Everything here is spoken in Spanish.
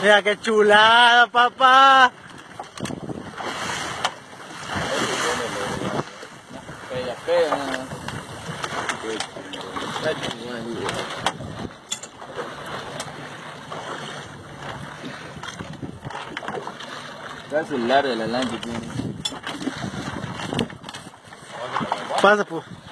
Mira qué chulada, papá. Está el celular de la lancha. Pasa, pues.